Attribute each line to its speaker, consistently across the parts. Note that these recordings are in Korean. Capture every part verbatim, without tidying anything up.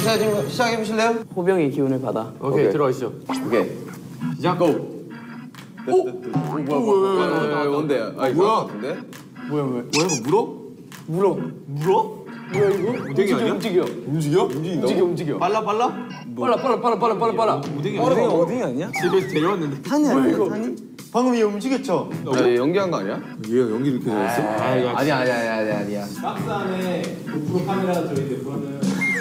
Speaker 1: 자, 지금 시작해 보실래요?
Speaker 2: 호병의 기운을 받아.
Speaker 3: 오케이, 오케이. 들어가시죠.
Speaker 1: 오케이.
Speaker 3: 시작. 고.
Speaker 1: 오! 오, 뭐야, 뭐야, 뭐야, 뭔데? 아, 이거
Speaker 3: 뭐야?
Speaker 1: 같은데?
Speaker 3: 뭐야, 뭐야? 뭐야, 이거 물어? 물어. 물어? 뭐야, 이거? 오뎅이 아니야? 움직여. 움직여? 움직인다고? 움직여, 움직여. 빨라, 빨라?
Speaker 2: 빨라, 빨라, 빨라, 빨라, 빨라, 빨라.
Speaker 3: 오뎅이
Speaker 4: 오뎅이
Speaker 3: 아니야?
Speaker 4: 어디 아니야?
Speaker 3: 집에서 데려왔는데.
Speaker 4: 탄이 아니야? 탄이? 방금 얘 움직였죠?
Speaker 1: 야, 얘 연기한 거 아니야?
Speaker 4: 얘가 연기 이렇게 되었어?
Speaker 3: 아, 이거
Speaker 1: 아니야, 아니야, 아니야, 아니야, 아니야.
Speaker 5: 박스 안에 고프로 카메라가 들어있는데 그거는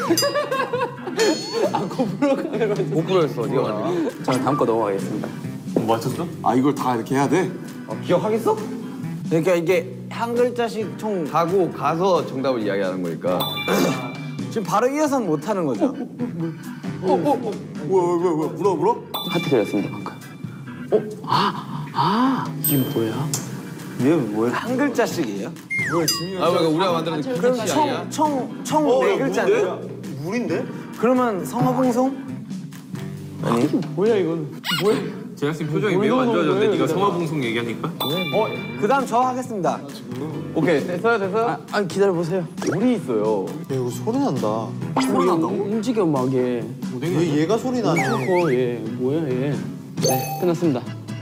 Speaker 1: 고프로였어, 네가 만든 거.
Speaker 2: 자, 다음 거 넘어가겠습니다.
Speaker 3: 맞췄어?
Speaker 4: 아 이걸 다 이렇게 해야 돼?
Speaker 1: 어, 기억하겠어?
Speaker 4: 그러니까 이게 한 글자씩 총
Speaker 1: 가고 가서 정답을 이야기하는 거니까.
Speaker 4: 지금 바로 이어서는 못 하는 거죠? 어? 어? 어? 뭐야 뭐야 뭐야 물어 물어?
Speaker 2: 하트 드렸습니다, 방금. 어? 아, 아, 이게 뭐야?
Speaker 4: 얘 뭐야? 한 글자씩이에요? 뭐야 지민이
Speaker 1: 아, 그러니까 우리가 만드는 그
Speaker 4: 그럼
Speaker 1: 끝이 아니야?
Speaker 4: 총총총네 글자인데요? 물인데? 그러면 성화봉송? 아니
Speaker 2: 뭐야, 이건? 뭐야?
Speaker 3: 제작진 표정이 매우 안 좋아졌는데 네가 성화봉송 얘기하니까?
Speaker 4: 어? 그 다음 저 하겠습니다.
Speaker 1: 오케이, 됐어요, 됐어요?
Speaker 2: 아, 아 기다려보세요.
Speaker 1: 물이 있어요.
Speaker 4: 야 이거 소리 난다.
Speaker 2: 소리 난다고? 움직여, 막 얘.
Speaker 4: 왜 얘가 소리 나네?
Speaker 2: 어, 얘. 뭐야, 얘. 네, 끝났습니다.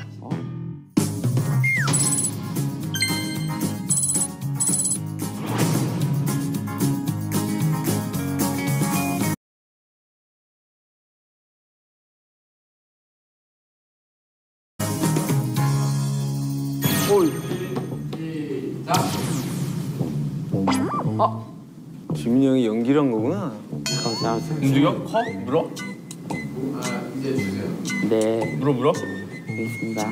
Speaker 4: 지민이 형이 연기를 한 거구나.
Speaker 2: 감사합니다.
Speaker 3: 움직여? 커? 물어?
Speaker 2: 네,
Speaker 3: 물어, 물어?
Speaker 2: 알겠습니다.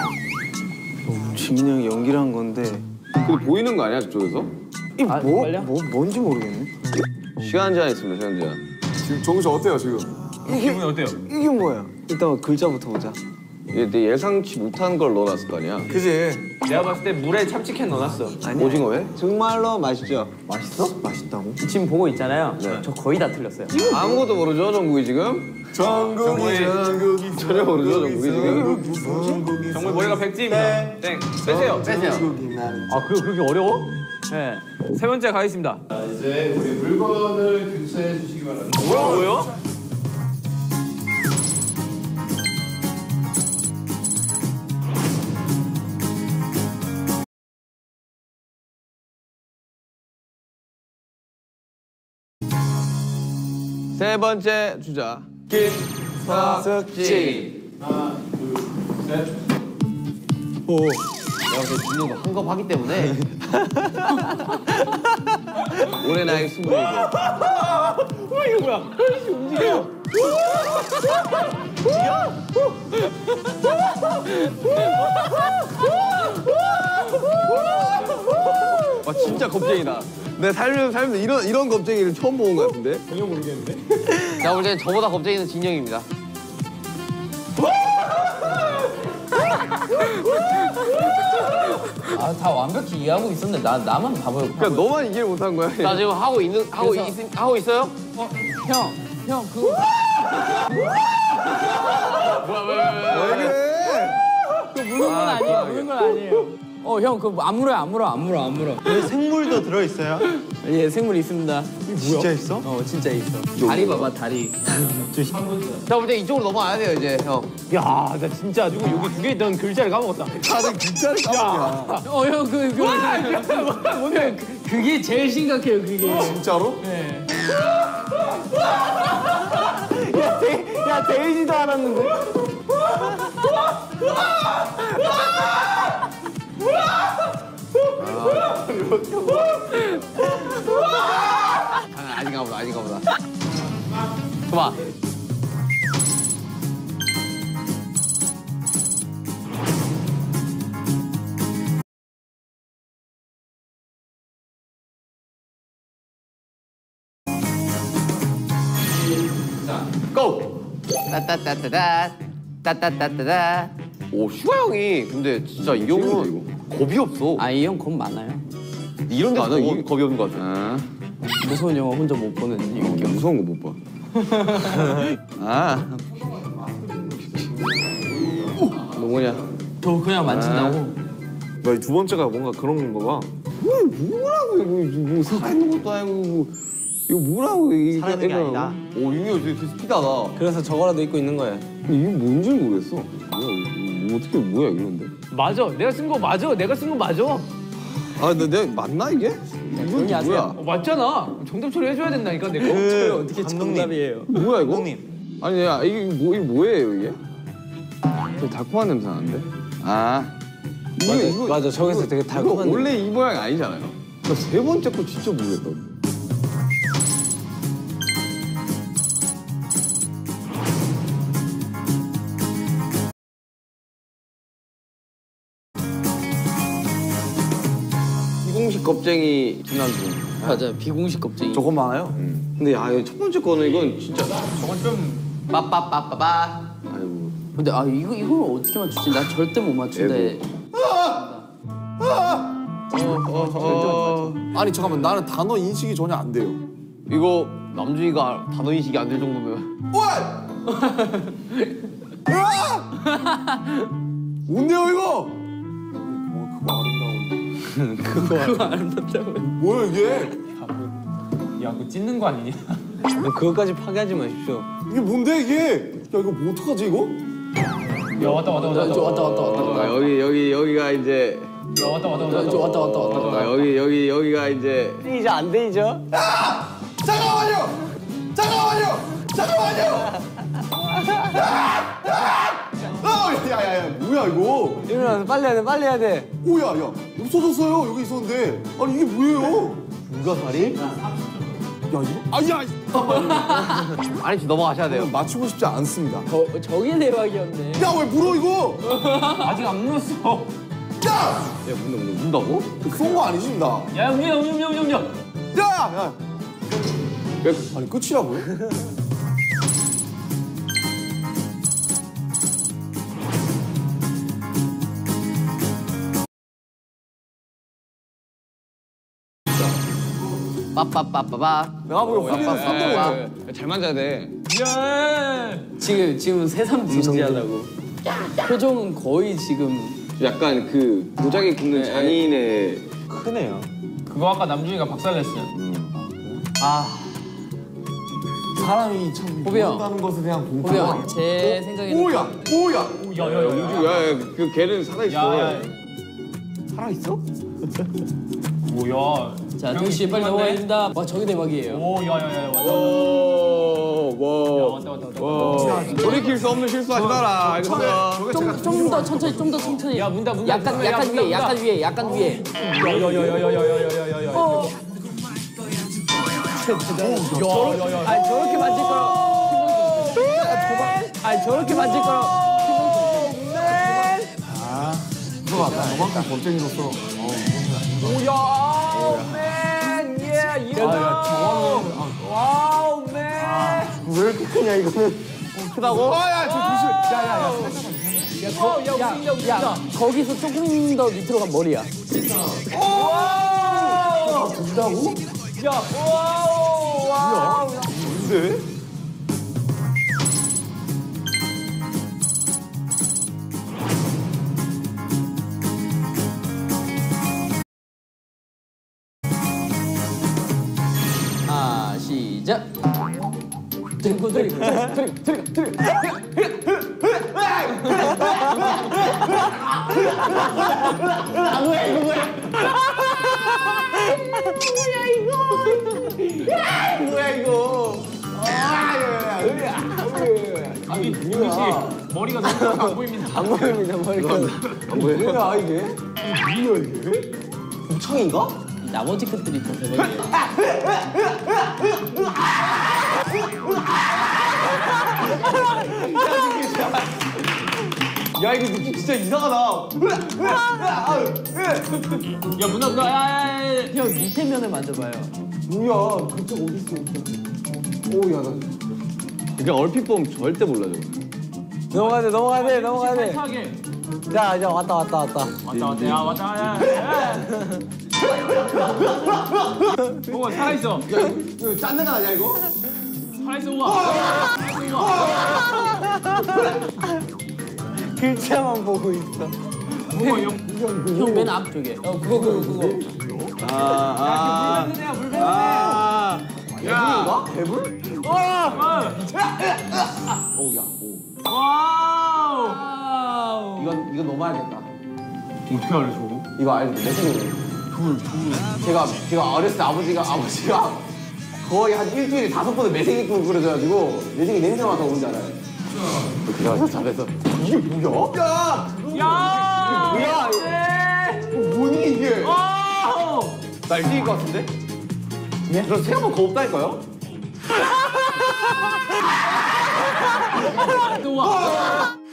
Speaker 4: 지민이 형이 연기를 한 건데
Speaker 1: 근데 보이는 거 아니야, 저쪽에서?
Speaker 4: 이
Speaker 2: 아,
Speaker 4: 뭐?
Speaker 2: 빨려?
Speaker 4: 뭐 뭔지 모르겠네.
Speaker 1: 시간 제한 있습니다, 시간 제한.
Speaker 4: 지금 정신 어때요 지금?
Speaker 3: 기분이 어때요?
Speaker 4: 이게 뭐야? 일단 글자부터 보자.
Speaker 1: 이게 내 예상치 못한 걸 넣어놨을 거 아니야?
Speaker 4: 그지?
Speaker 3: 내가 봤을 때 물에 참치캔 넣어놨어.
Speaker 1: 오징어회?
Speaker 4: 정말로 맛있죠? 맛있어? 맛있다고?
Speaker 2: 지금 보고 있잖아요. 저 거의 다 틀렸어요.
Speaker 1: 아무것도 모르죠, 정국이 지금?
Speaker 4: 전국이 전국이
Speaker 1: 전혀 모르죠, 정국이 지금?
Speaker 3: 정말 머리가 백지입니다. 땡. 빼세요. 빼세요. 아, 그거 그렇게 어려워? 네. 세 번째 가겠습니다.
Speaker 5: 자, 이제 우리 물건을 교체해 주시기 바랍니다.
Speaker 3: 뭐야, 뭐요?
Speaker 1: 세 번째 주자.
Speaker 4: 김석진.
Speaker 5: 하나, 둘, 셋.
Speaker 4: 오.
Speaker 1: 내가 그 진영도 한겁하기 때문에 올해 나이 스물이고.
Speaker 3: 어, 이거 뭐야? 움직여.
Speaker 1: 와, 진짜 겁쟁이다. 내 살면서 살면서 이런 이런 겁쟁이를 처음 본 것 같은데.
Speaker 5: 전혀 모르겠는데?
Speaker 1: 제가 볼 때는 저보다 겁쟁이는 진영입니다.
Speaker 2: 아, 다 완벽히 이해하고 있었는데 나 나만 바보였고.
Speaker 1: 그러니까 너만 이해를 못한 거야.
Speaker 2: 나 지금 하고 있는 하고 있, 하고 있어요? 어, 형, 형 그거.
Speaker 1: 왜 그래?
Speaker 2: 그 무는 건 아니에요. 무는 건 아니에요. 어, 형 그거 안 물어요, 안 물어, 안 물어, 안 물어.
Speaker 4: 여기 생물도 들어있어요?
Speaker 2: 예, 생물 있습니다.
Speaker 4: 진짜 있어?
Speaker 2: 어, 진짜 있어. 다리 봐봐, 다리.
Speaker 1: 자, 볼 때 이쪽으로 넘어와야 돼요, 이제 형.
Speaker 3: 야, 나 진짜 아주 여기 두 개 있던 글자를 까먹었다.
Speaker 1: 다들 진짜를 까먹냐.
Speaker 2: 어, 형 그 그. 형, 그, 그게 제일 심각해요, 그게.
Speaker 4: 진짜로?
Speaker 2: 네.
Speaker 4: 야, 데, 야 데이지도 않았는데?
Speaker 1: 아, 아닌가 보다, 아닌가 보다. 봐봐. 고! 따따따따따 따따따따따. 오, 슈가 형이 근데 진짜 이 형은 겁이 없어.
Speaker 2: 아, 이 형 겁 많아요.
Speaker 1: 이런 데서 이 겁이 없는 것 같아.
Speaker 2: 무서운 영화 혼자 못 보는 이유.
Speaker 1: 어, 무서운 거 못 봐. 아. 뭐냐?
Speaker 2: 저 그냥 만진다고?
Speaker 4: 나 이 두 번째가 뭔가 그런 건가 봐.
Speaker 1: 뭐라고 이거 뭐 살아있는 것도 아니고 뭐 이거 뭐라고 이게
Speaker 4: 사는 게 아니다.
Speaker 1: 오 윤기가 되게 스피드하다.
Speaker 4: 그래서 저거라도 입고 있는 거야.
Speaker 1: 이게 뭔지 모르겠어. 뭐야 이거 어떻게 뭐야 이런데?
Speaker 2: 맞아. 내가 쓴 거 맞아. 내가 쓴 거 맞아. 어,
Speaker 1: 아 근데 내가 맞나 이게? 이건
Speaker 2: 조용히
Speaker 1: 뭐야?
Speaker 2: 하세요. 맞잖아. 정답 처리해줘야 된다니까 내가.
Speaker 4: 그 어떻게 정답이에요?
Speaker 1: 뭐야 이거?
Speaker 4: 감독님.
Speaker 1: 아니 야 이게 뭐 이게 뭐예요 이게? 되게 달콤한 냄새 나는데? 아 이거
Speaker 4: 맞아,
Speaker 1: 이거
Speaker 4: 맞아. 저기서 되게
Speaker 1: 이거
Speaker 4: 달콤한
Speaker 1: 원래 이 모양 아니잖아요. 나 세 번째 거 진짜 모르겠다. 비공식 겁쟁이 김남준.
Speaker 2: 맞아. 비공식 겁쟁이.
Speaker 4: 저거 많아요?
Speaker 1: 근데 야, 이거 첫 번째 거는 이건 진짜.
Speaker 2: 저건 좀 빠빠빠빠빠.
Speaker 1: 아이고.
Speaker 2: 근데 아 이거 이걸 어떻게 맞추지? 나 절대 못 맞춘대.
Speaker 3: 아니 잠깐만 나는 단어 인식이 전혀 안 돼요.
Speaker 1: 이거 남준이가 단어 인식이 안 될 정도면.
Speaker 3: 뭔데요 이거?
Speaker 2: 그거 아름답다고.
Speaker 3: 뭐야 이게?
Speaker 2: 야 그거 찢는 거 아니냐?
Speaker 4: 그거까지 파괴하지 마십시오.
Speaker 3: 이게 뭔데 이게? 야 이거 뭐 어떡하지 이거?
Speaker 2: 야 왔다 왔다 왔다 왔다 왔다 왔다 왔다.
Speaker 1: 아, 여기 여기 여기가 이제.
Speaker 2: 야 왔다 왔다 왔다 왔다 왔다 왔다 왔다.
Speaker 1: 아, 여기 여기 여기가 이제.
Speaker 4: 이제 안 되죠?
Speaker 3: 잠깐만요! 잠깐만요! 잠깐만요! 아, 야야야 뭐야 이거?
Speaker 4: 이러면 빨리 해야 돼, 빨리 해야 돼.
Speaker 3: 오야 야 없어졌어요 여기 있었는데. 아니 이게 뭐예요?
Speaker 1: 불가사리?
Speaker 3: 야 이거 아야
Speaker 1: 아니 넘어가셔야 돼요.
Speaker 3: 맞추고 싶지 않습니다.
Speaker 2: 저 저게 대박이었네.
Speaker 3: 야 왜 물어 이거?
Speaker 2: 아직 안 물었어.
Speaker 3: 야!
Speaker 1: 야 문다 문다 문다고?
Speaker 3: 쏜 거 아니지 나?
Speaker 2: 야 음료 음료 음료 음료.
Speaker 3: 야! 야! 아니 끝이라고요?
Speaker 2: 빠빠빠빠빠.
Speaker 3: 내가 보기엔 후리는 쏜다.
Speaker 1: 잘 만져야 돼.
Speaker 2: 지금 지금 새삼 진지하다고. 표정은 거의 지금.
Speaker 1: 약간 그 도자기 굽는 장인의.
Speaker 4: 크네요.
Speaker 2: 그거 아까 남준이가 박살냈어요.
Speaker 3: 아 사람이 참
Speaker 2: 호비 형.
Speaker 3: 모른다는 것에 대한
Speaker 2: 호비
Speaker 3: 공포가.
Speaker 2: 형, 제 생각에는.
Speaker 3: 오야 오야.
Speaker 1: 야야 그 걔는 살아 있어.
Speaker 3: 살아 있어?
Speaker 2: 뭐야? 자, 태우 씨 빨리 넘어가야 된다. 와, 저게 대박이에요. 오, 야야야, 왔다.
Speaker 1: 오, 와.
Speaker 2: 왔다 왔다 왔다.
Speaker 1: 와. 돌이킬 수 없는 실수하지 마라. 알겠어요.
Speaker 2: 좀 더 천천히, 좀 더 천천히. 야, 문다 문다. 약간 약간 위에, 약간 위에, 약간 위에. 야야야야야야야야야야. 어. 야야야. 아니 저렇게 만질 거라. 아니 저렇게 만질 거라.
Speaker 3: 그거 맞다. 너만큼 겁쟁이로서.
Speaker 2: 오야, 맨, 예, 이거. 와우, 맨.
Speaker 3: 왜 이렇게 크냐 이거는?
Speaker 2: 크다고?
Speaker 3: 아야 저 조심. 야야야.
Speaker 2: 야, 거, 야, 야, 웃긴다, 야, 거기서 조금 더 밑으로 가면 머리야.
Speaker 3: 오! 준다고?
Speaker 2: 야, 와우, 와우.
Speaker 3: 뭔데?
Speaker 2: 아, 시작. 드리고 드리고 드리고 드리고 드리고. 아 뭐야 이거 뭐야?
Speaker 3: 뭐야 이거?
Speaker 2: 아니 유미 씨 머리가 너무 안 보입니다.
Speaker 4: 안 보입니다, 머리가.
Speaker 1: 안 보여?
Speaker 3: 뭐야 이게? 뭐야 이게?
Speaker 4: 멍청인가?
Speaker 2: 이 나머지 것들이 더 대박이에요.
Speaker 3: 야 이거 느낌 진짜 이상하다.
Speaker 2: 야 문화 문화 야야야. 형 밑에 면을 만져봐요.
Speaker 3: 뭐야? 그때 어디 있어? 오야 나.
Speaker 1: 그냥 얼핏 보면 절대 몰라 저거.
Speaker 4: 넘어가야 돼, 넘어가야 돼, 넘어가야 돼.
Speaker 2: 하게.
Speaker 4: 자, 이제 왔다, 왔다, 왔다.
Speaker 2: 왔다 왔다 야 왔다 야. 뭐가 살아 있어.
Speaker 3: 이거 짠 데가 아니야 이거?
Speaker 2: 살아 있어 우와.
Speaker 4: 글자만 보고 있어.
Speaker 2: 형맨 앞쪽에. 어 그거 그거 그거.
Speaker 1: 아, 아, 아,
Speaker 4: 개불인가? 개불? 오야 오.
Speaker 2: 와우.
Speaker 4: 이건 이건 넘어야겠다.
Speaker 3: 어떻게 알아 저거?
Speaker 4: 이거 알죠? 매직이네. 둘, 둘. 제가 제가 어렸을 때 아버지가 아버지가 거의 한 일주일에 다섯 번을 매생이국을 끓여줘가지고 매생이 냄새 맡아 오는지 알아요? 그래서 잘해서 이게 뭐야? 야!
Speaker 2: 야.
Speaker 4: 뭐야? 이거 뭐니 이게?
Speaker 2: 와우.
Speaker 4: 나 이길 것 같은데? 예? 저 생각보다 겁없다니까요?
Speaker 2: 또 와.